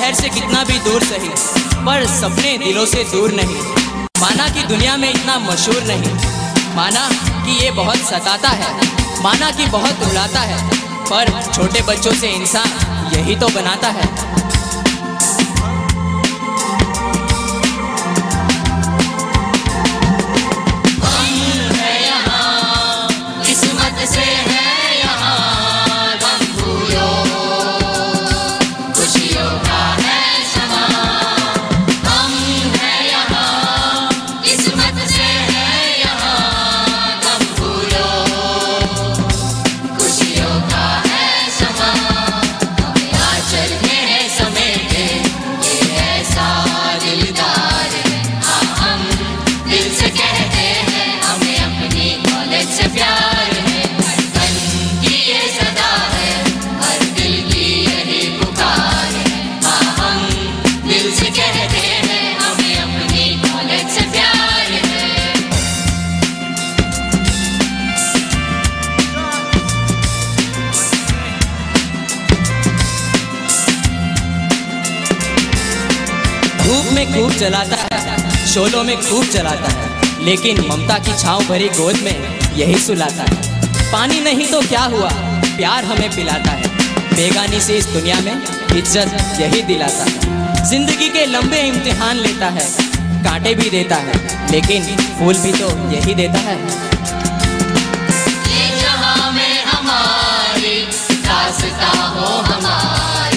शहर से कितना भी दूर सही, पर सपने दिलों से दूर नहीं। माना कि दुनिया में इतना मशहूर नहीं, माना कि ये बहुत सताता है, माना कि बहुत रुलाता है, पर छोटे बच्चों से इंसान यही तो बनाता है। धूप में खूब जलाता है, शोलों में खूब जलाता है, लेकिन ममता की छाँव भरी गोद में यही सुलाता है। पानी नहीं तो क्या हुआ, प्यार हमें पिलाता है, बेगानी से इस दुनिया में इज्जत यही दिलाता है। जिंदगी के लंबे इम्तिहान लेता है, कांटे भी देता है, लेकिन फूल भी तो यही देता है। ये जहां में हमारी दास्तां हो हमारी।